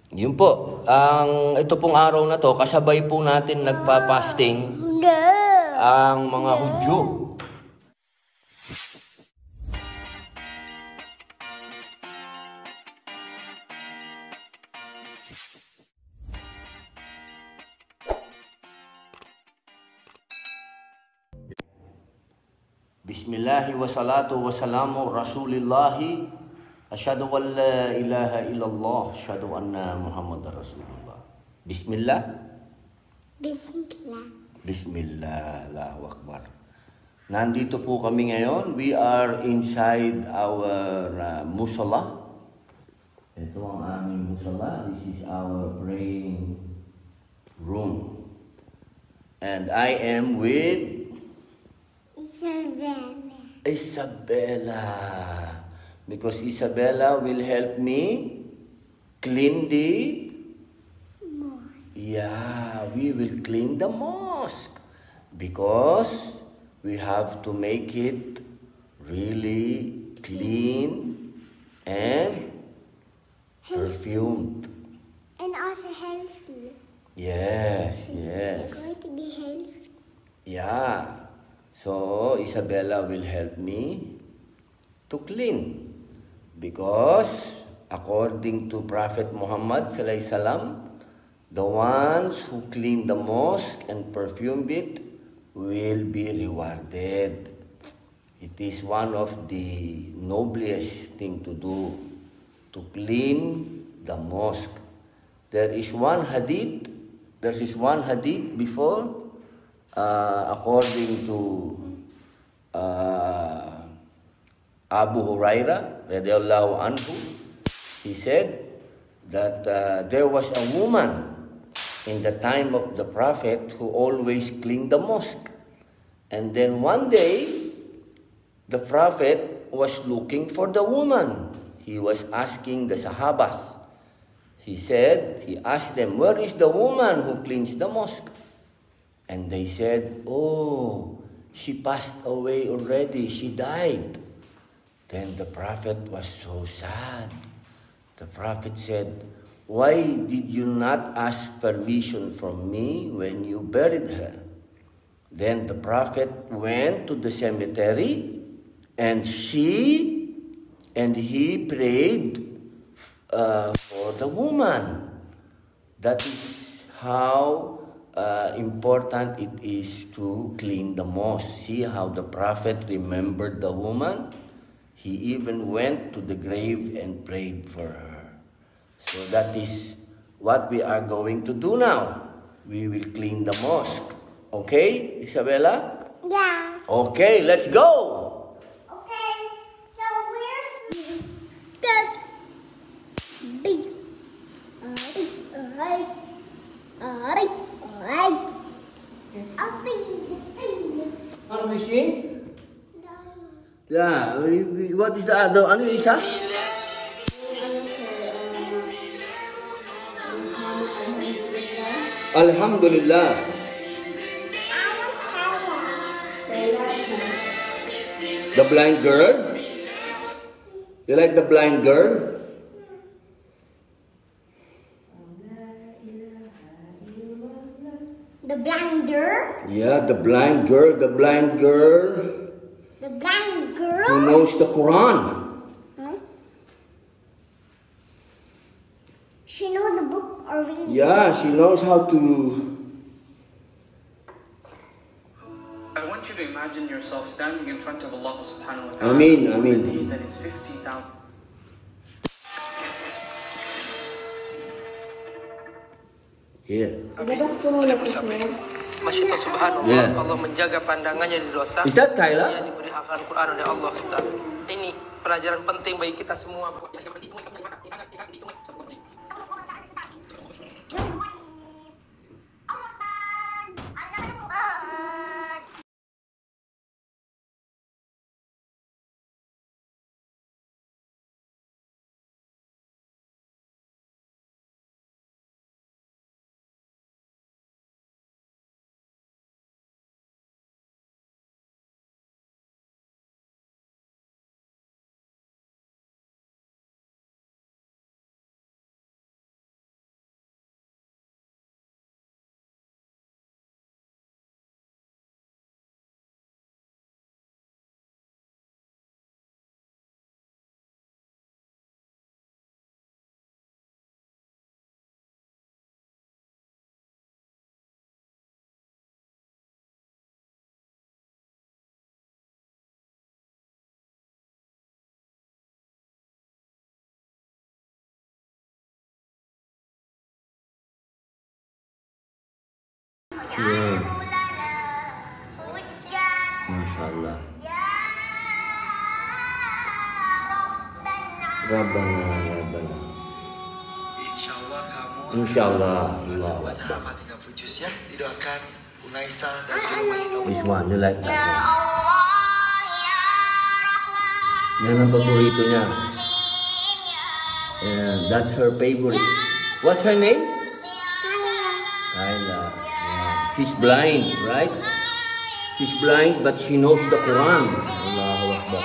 Yun po, ito pong araw na to, kasabay po natin nagpa-fasting ang mga Hudyo. Bismillahi wa salatu wa salamu rasulillahi. Asyhadu an la ilaha illallah, asyhadu anna Muhammadar Rasulullah. Bismillah. Bismillah. Bismillah, Allahu Akbar. Nandito po kami ngayon. We are inside our musalla. Ito ang aming musalla. This is our praying room. And I am with Isabella. Because Isabella will help me clean the we will clean the mosque. Because we have to make it really clean and perfumed. And also healthy. Yes. It's going to be healthy. Yeah. So, Isabella will help me to clean. Because, according to Prophet Muhammad sallallahu alaihi wasallam, the ones who clean the mosque and perfume it will be rewarded. It is one of the noblest thing to do, to clean the mosque. There is one hadith before, according to Abu Hurairah radhiyallahu anhu, he said that there was a woman in the time of the Prophet who always cleaned the mosque. And then one day, the Prophet was looking for the woman. He was asking the Sahabas. He asked them, where is the woman who cleans the mosque? And they said, oh, she passed away already. She died. Then the Prophet was so sad. The Prophet said, why did you not ask permission from me when you buried her? Then the Prophet went to the cemetery and he prayed for the woman. That is how important it is to clean the mosque. See how the Prophet remembered the woman? He even went to the grave and prayed for her. So that is what we are going to do now. We will clean the mosque. Okay, Isabella? Yeah. Okay, let's go. Okay. So where's the B? Alright. Ano we sing? Yeah, what is the other? Ano yung isa? Alhamdulillah. The blind girl? You like the blind girl? The blinder? Yeah, the blind girl. The blind girl? Who knows the Quran? Huh? She knows the book already. Yeah, she knows how to. I want you to imagine yourself standing in front of Allah subhanahu wa ta'ala. Ameen. On a day that is 50,000. Here. Masya Allah subhanallah, Yeah. Allah menjaga pandangannya di dosa. Is that Tyler? Ia diberi hafalan Quran oleh Allah. Ini pelajaran penting bagi kita semua. Yeah. Masya Allah. Rabbana, Rabbana. Insya Allah kamu Insya Allah. semuanya hafal 30 juz ya. Didoakan Unaisa dan juga masih kamu. This one, you like that one? Yan ang paboritonya. Yeah, that's her favorite. What's her name? Kyla. Yeah. She's blind, right? She's blind, but she knows the Quran. Allahu Akbar.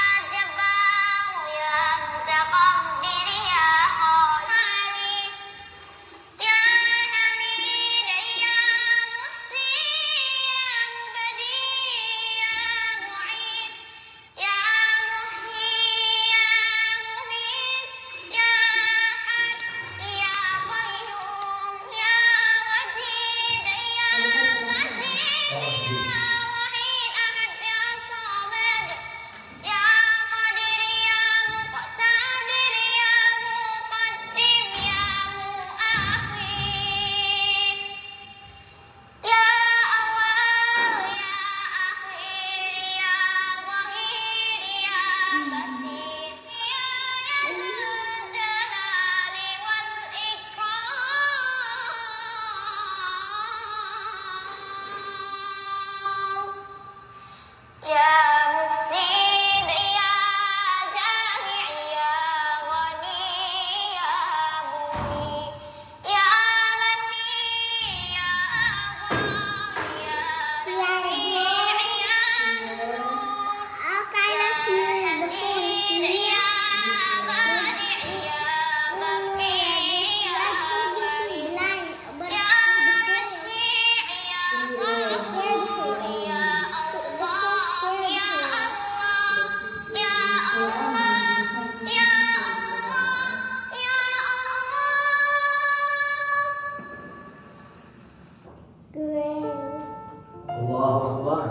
Allahu Akbar.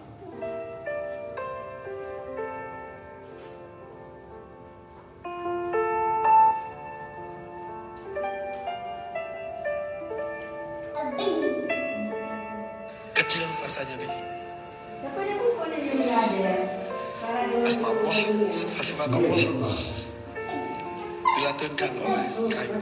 Kecil rasanya Bi. Asma Allah, sifat-sifat Allah dilantunkan oleh kayu.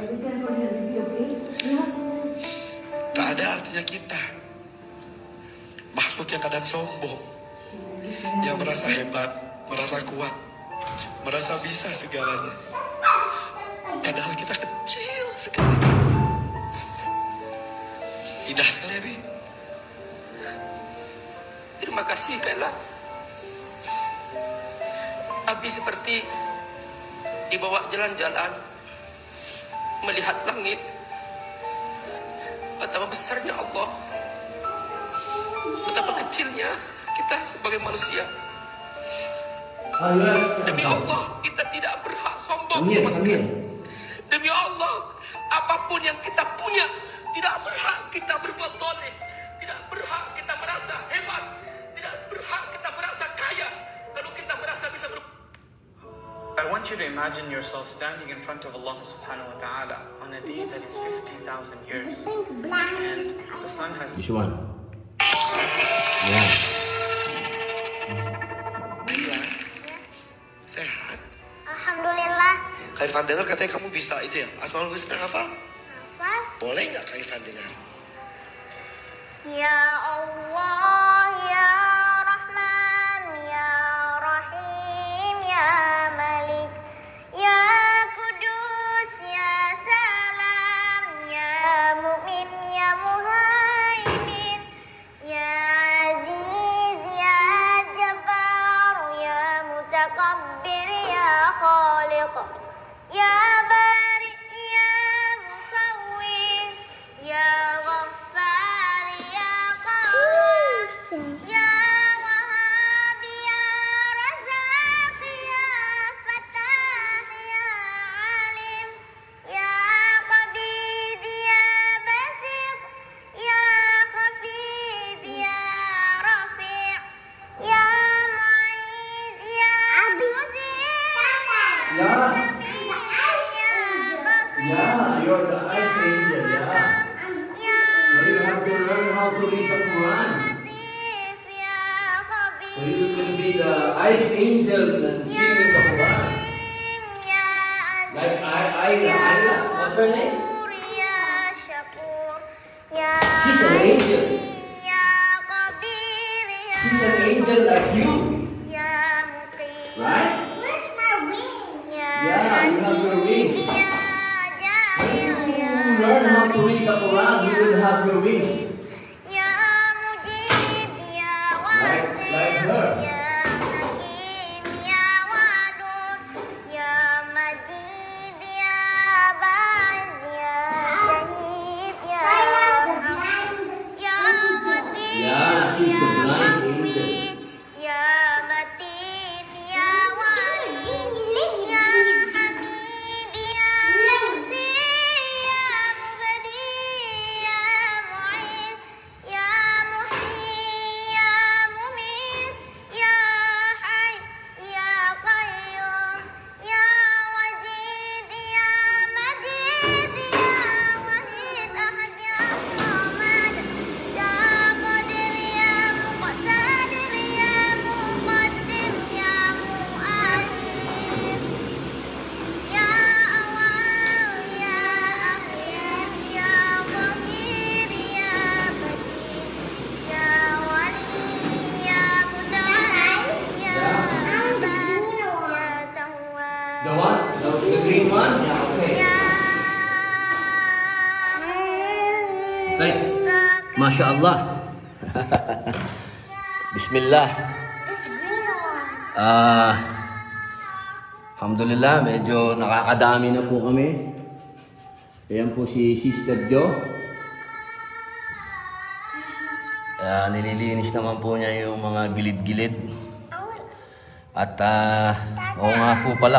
Tak ada artinya kita makhluk yang kadang sombong, yang merasa hebat, merasa kuat, merasa bisa segalanya. Padahal kita kecil sekali. Indah sekali ya Bi. Terima kasih Kayla. Abi seperti dibawa jalan-jalan, melihat langit, betapa besarnya Allah, betapa kecilnya kita sebagai manusia. Demi Allah, kita tidak berhak sombong sama sekali. Demi Allah, apapun yang kita punya, tidak berhak kita berbuat zalim, tidak berhak kita merasa hebat, tidak berhak kita merasa kaya, lalu kita merasa bisa I want you to imagine yourself standing in front of Allah subhanahu wa ta'ala on a day that is 50,000 years. And the sun has This one. Yeah. Bila sehat. Alhamdulillah. Kak Irfan dengar katanya kamu bisa itu ya, Asmaul Husna hafal? Apa? Boleh nggak Kak Irfan dengar? Ya Allah, ya Rahman, ya Rahim, ya Malik, ya Kudus, ya Salam, ya Mu'min, ya Muhaimin, ya Aziz, ya Jabbar, ya Mutakabbir, ya Khaliq, ya Bari, ya Musawwir, ya Ghaffar, ya Qahhar, ya Wahhab, ya Razzaq, ya Fattah, ya Alim, ya Qabid, ya Basit, ya Khafid, ya Rafi', ya Mu'iz, ya Mujib, Ya. ya Basir, Yeah, you're the ice angel, yeah. ya But you have to learn how how to read the Quran. لطيف يا So you خبير can be the ice angel and singing the Quran. يا Like عزيز يا Ayla. What's her name? غفور يا شكور يا She's an angel. يا قبير يا She's an angel like you. يا مقيم Right? Where's my wing? يا Yeah, you have your wings. يا جابر You يا learn how to read the Quran, you will have your wings. يا مجيب يا واسع like her. يا حكيم يا ودود يا مجيد يا باعث يا شهيد يا رحيم يا قدير Yeah, she's the يا blind قوي angel. يا متين يا ولي يا حميد يا مرسي يا مبدي يا معين يا محيي يا مميت يا حي يا قيوم يا وجيد يا مجيد يا وحيد أحد يا صمد يا قادر يا مقتدر يا مقدم يا مؤخر يا أول يا أخير يا ظهير يا بديع يا ولي يا متعالي يا أبد يا تواب The one? The green one? Yeah, okay. يا Right. Masya Allah. Bismillah. This green one. Alhamdulillah, medyo nakakadami na po kami. Ayan po si Sister Jo. Nililinis naman po niya yung mga gilid-gilid. At oo nga po pala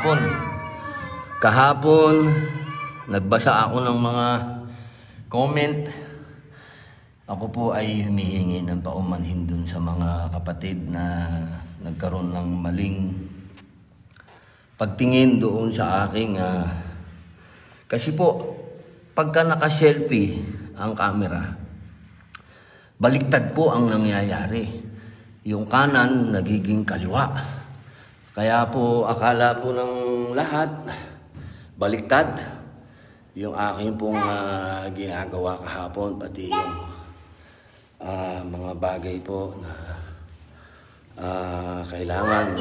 kahapon nagbasa ako ng mga comment. Ako po ay humihingi ng paumanhin dun sa mga kapatid na nagkaroon ng maling pagtingin doon sa aking kasi po pagka naka-selfie ang camera, baliktad po ang nangyayari. Yung kanan nagiging kaliwa. Kaya po akala po ng lahat baliktad yung aking pong ginagawa kahapon, pati yung mga bagay po na kailangan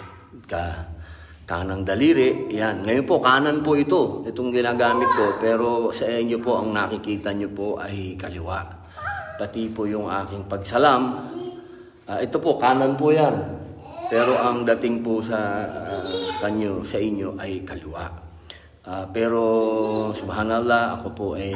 kanang daliri. Yan. Ngayon po kanan po itong ginagamit ko, pero sa inyo po ang nakikita nyo po ay kaliwa. Pati po yung aking pagsalam, ito po kanan po yan, pero ang dating po sa inyo ay kaliwa. Pero subhanallah, ako po ay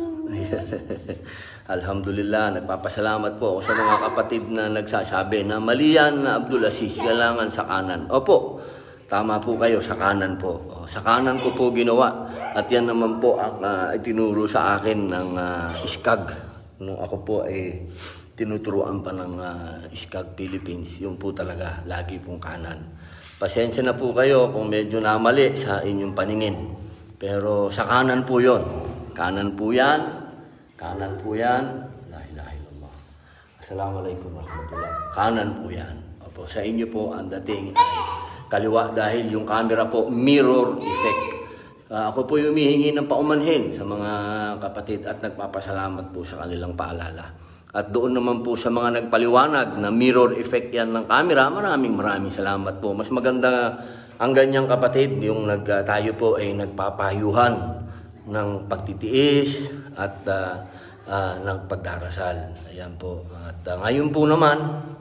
alhamdulillah, nagpapasalamat po ako sa mga kapatid na nagsasabi na mali yan na Abdul Aziz, kailangan sa kanan. Opo, tama po kayo, sa kanan po. Sa kanan ko po ginawa. At yan naman po ang itinuro sa akin ng ISCAG. Nung ako po ay tinuturuan pa ng ISCAG Philippines, yun po talaga, lagi pong kanan. Pasensya na po kayo kung medyo namali sa inyong paningin. Pero sa kanan po yun. Kanan po yan. Kanan po yan. La ilaha illallah. Assalamualaikum warahmatullah. Kanan po yan. Opo, sa inyo po ang dating ay kaliwa dahil yung camera po mirror effect. Ako po yung humihingi ng paumanhin sa mga kapatid at nagpapasalamat po sa kanilang paalala. At doon naman po sa mga nagpaliwanag na mirror effect yan ng camera, maraming salamat po. Mas maganda ang ganyang kapatid, yung tayo po ay nagpapahayuhan ng pagtitiis at ng pagdarasal. Ayan po. At ngayon po naman,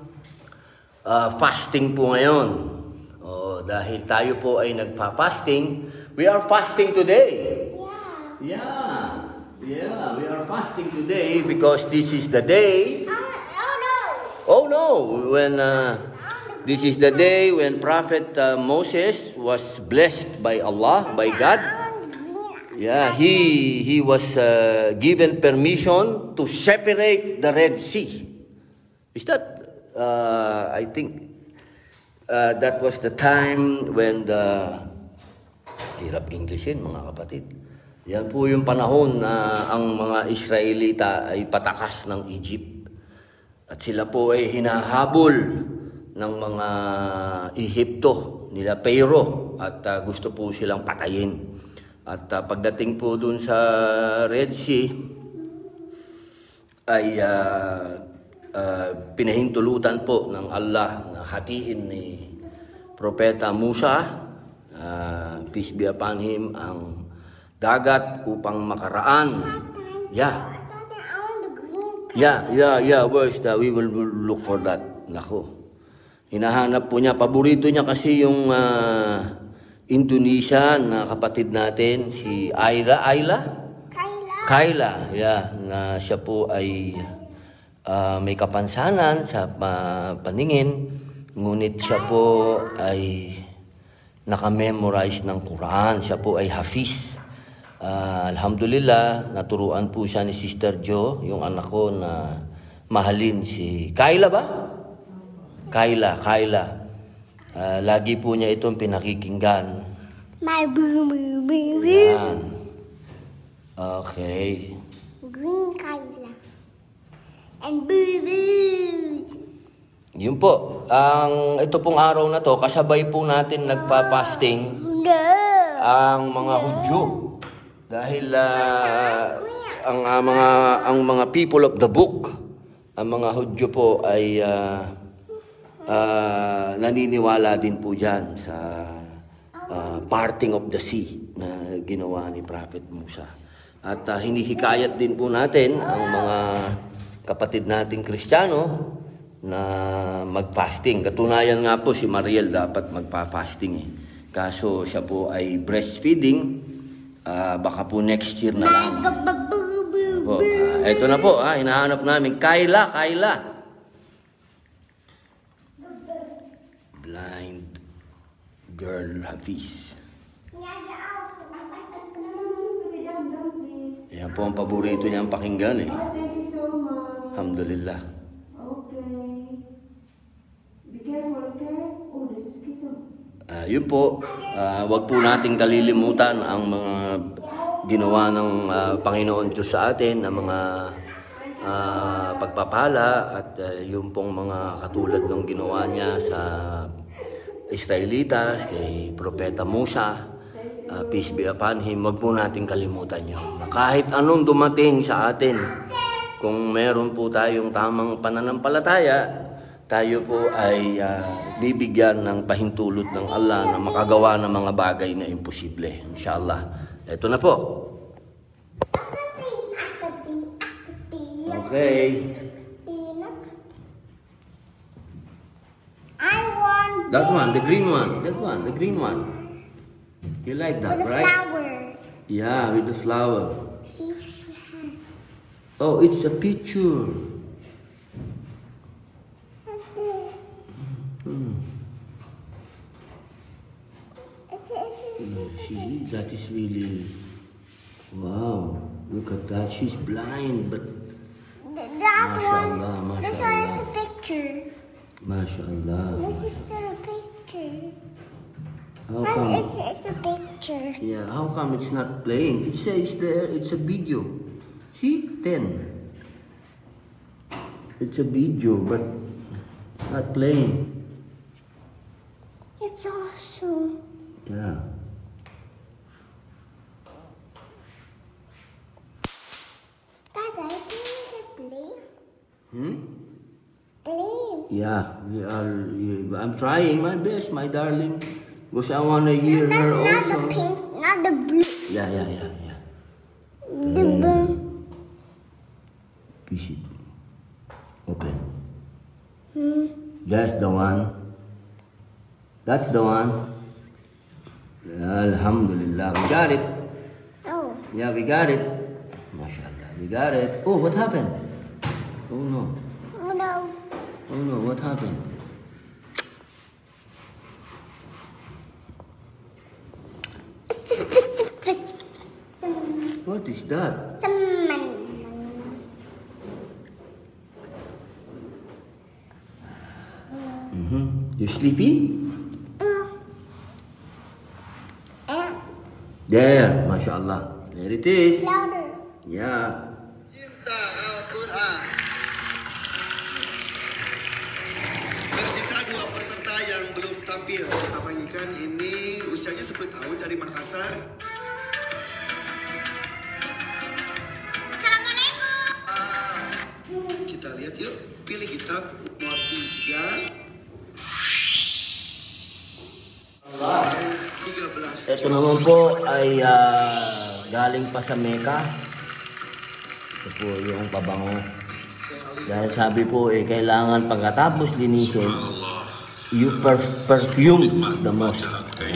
fasting po ngayon. Dahil tayo po ay nagpa-fasting, we are fasting today. Yeah, we are fasting today because this is the day. Oh no, when this is the day when Prophet Moses was blessed by Allah, by God. Yeah, he was given permission to separate the Red Sea. Is that I think that was the time when the hirap Englishin, mga kapatid. Yan po yung panahon na ang mga Israelita ay patakas ng Egypt. At sila po ay hinahabol ng mga Ehipto nila Pharaoh at gusto po silang patayin. At pagdating po dun sa Red Sea ay pinahintulutan po ng Allah na hatiin ni Propeta Musa, peace be upon him, ang dagat upang makaraan. Yeah. Where's that? We will look for that. Nako. Hinahanap po niya. Paborito niya kasi yung Indonesian na kapatid natin, si Kyla. Yeah, na siya po ay may kapansanan sa paningin. Ngunit siya po ay nakamemorize ng Quran. Siya po ay hafiz. Alhamdulillah, naturuan po siya ni Sister Jo, yung anak ko na mahalin si Kyla ba? Kyla. Lagi po niya itong pinakikinggan. My boo. Yan. Okay. Green Kyla. And boo-boos. Yun po. Ito pong araw na to, kasabay po natin nagpa-fasting No. ang mga Hudyo. Dahil ang mga people of the book, ang mga Hudyo po ay naniniwala din po dyan sa parting of the sea na ginawa ni Prophet Musa. At hinihikayat din po natin ang mga kapatid nating Kristiyano na mag-fasting. Katunayan nga po si Mariel dapat magpa-fasting eh. Kaso siya po ay breastfeeding. Baka po next year na lang. Ito na po, hinahanap namin. Kyla. Blind girl hafiz. Yan po ang paborito niyang pakinggan eh. Thank you so much. Alhamdulillah. Okay. Be careful, okay? Oh, the mosquito. Yun po, wag po nating kalilimutan ang mga ginawa ng Panginoon Diyos sa atin, na mga pagpapala at yung pong mga katulad ng ginawa niya sa Israelitas, kay Propeta Musa, peace be upon him. Wag po nating kalimutan yun. Kahit anong dumating sa atin, kung meron po tayong tamang pananampalataya, tayo po ay bibigyan ng pahintulot ng Allah na makagawa ng mga bagay na imposible. Inshallah. Ito na po. Okay. I want That one, the green one. That one, the green one. You like that, with a right? flower. Yeah, with the flower. See? Oh, it's a picture. See, that is really... Wow, look at that. She's blind, but... That Mashallah, one. This one is a mashallah. picture. MashaAllah. This is still a picture. How come? It's a picture. Yeah, how come it's not playing? It says there, it's a video. See? 10. It's a video, but it's not playing. It's awesome. Yeah. Dada, can you play? Play. Yeah, I'm trying my best, my darling. Because I want to hear her Not the also. pink, not the blue. Yeah. The blue. Push it. Open. That's the one. That's the one. Alhamdulillah. We got it. Oh. Yeah, we got it. MashaAllah. We got it. Oh, what happened? Oh no. Oh no. Oh no, what happened? What is that? You sleepy? There, MashaAllah. There it is. Louder. Yeah. Cinta Al-Quran. Tersisa 2 peserta yang belum tampil. Kita panggilkan, ini usianya 10 tahun dari Makassar. Kita lihat yuk. Pilih kitab nomor 3. 13. Ito naman po ay galing pa sa Mecca. Ito po yung pabango. Dahil sabi po kailangan pagkatapos linisin, you perfume the mosque.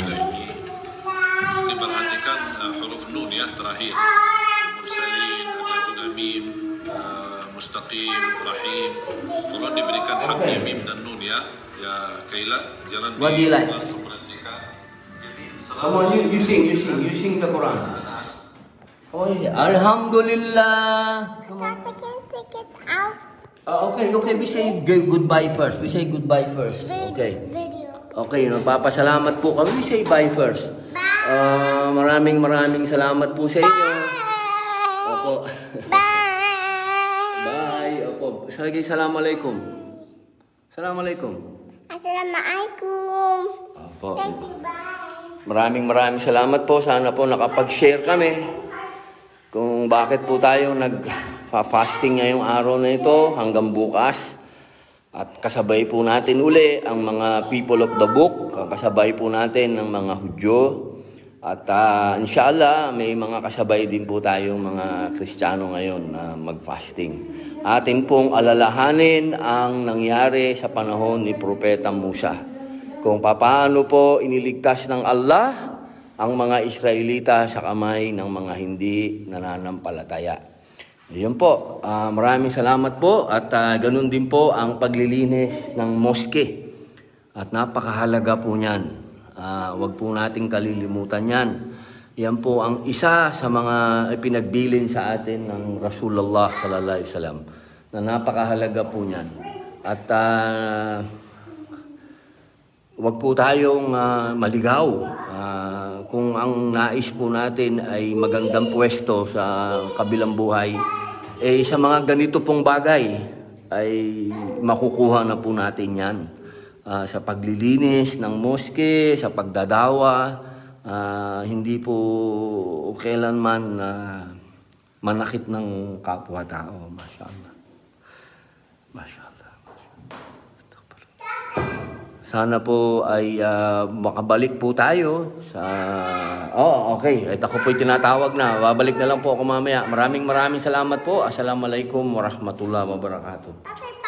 Diperhatikan huruf nun ya terakhir. Mursalin, Adnatun Amim, Mustaqim, Rahim. Tolong diberikan haknya mim dan nun ya. Ya Kaila, jangan langsung perhatikan. Jadi Come on, you sing the Quran. Come on, Alhamdulillah. Come on. I can take it out. Okay, we say goodbye first. Okay. Video. Okay, nagpapasalamat po kami. We say bye first. Bye. Maraming salamat po sa inyo. Opo. Bye. Bye. Opo. Assalamualaikum. Assalamualaikum. Assalamualaikum. Opo. Thank you. Bye. Maraming salamat po. Sana po nakapag-share kami kung bakit po tayo nag-fasting ngayong araw na ito hanggang bukas. At kasabay po natin uli ang mga people of the book, kasabay po natin ang mga Hudyo. At inshallah, may mga kasabay din po tayong mga Kristiyano ngayon na mag-fasting. Atin pong alalahanin ang nangyari sa panahon ni Propeta Musa. Kung paano po iniligtas ng Allah ang mga Israelita sa kamay ng mga hindi nananampalataya. Yun po, maraming salamat po at ganun din po ang paglilinis ng moske. At napakahalaga po niyan. Huwag po nating kalilimutan yan. Yan po ang isa sa mga pinagbilin sa atin ng Rasulullah sallallahu alaihi wasallam na napakahalaga po niyan. At huwag po tayong maligaw. Kung ang nais po natin ay magandang pwesto sa kabilang buhay, sa mga ganito pong bagay ay makukuha na po natin yan. Sa paglilinis ng moske, sa pagdadawa, hindi po kailanman manakit ng kapwa-tao. Masyaallah. Masyaallah. Sana po ay makabalik po tayo sa... okay. At ako po'y tinatawag na. Babalik na lang po ako mamaya. Maraming salamat po. Assalamualaikum warahmatullahi wabarakatuh.